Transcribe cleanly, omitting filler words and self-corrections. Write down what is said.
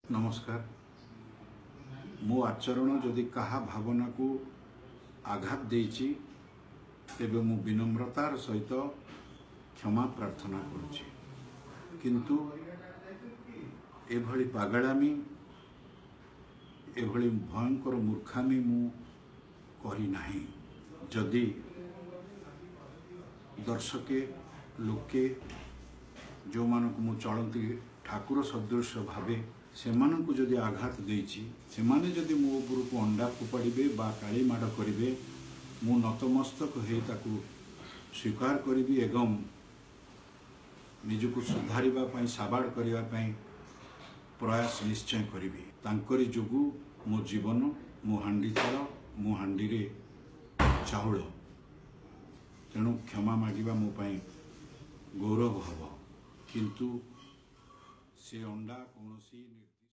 नमस्कार। मो आचरण जदि कहा भावना को आघात देछि तेबे मु विनम्रतार सहित क्षमा प्रार्थना करुछि, किंतु एभली पागलामी एभली भयंकर मूर्खामी मु करी नाही। जदि दर्शके लोके जो मानक मु चलती ठाकुर सदृश भावे से मानक जदि आघात देछि, से माने जदि मो ऊपर को अंडा फोपाड़े बा काली माड़ करेंगे, मु नतमस्तक हो ताकू स्वीकार करी एवं निजको सुधारिबा साबाड़ करने प्रयास निश्चय करी। तांकरी जोगु मो जीवन, मो हांडी चाल, मो हांडी रे चाउल, तेणु क्षमा मागिबा मो पाई गौरव हब। किंतु से अंडा कौन